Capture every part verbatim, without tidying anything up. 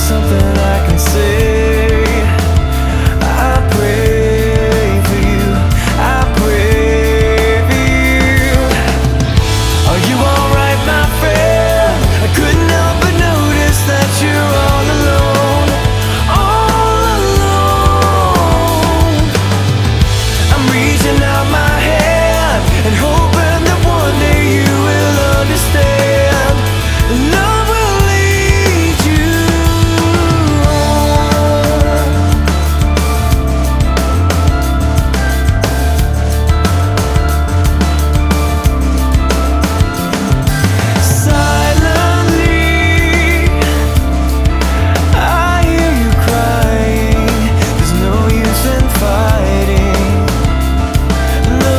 something I can say? I pray for you, I pray for you. Are you alright, my friend? I couldn't help but notice that you're all alone, all alone. I'm reaching out my hand and hoping that one day you will understand. Love will lead you on. Silently, I hear you crying. There's no use in fighting. The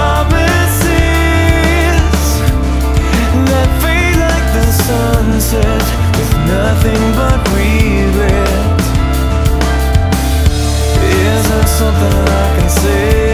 promises that fade like the sunset with nothing but regret. Is there something I can say?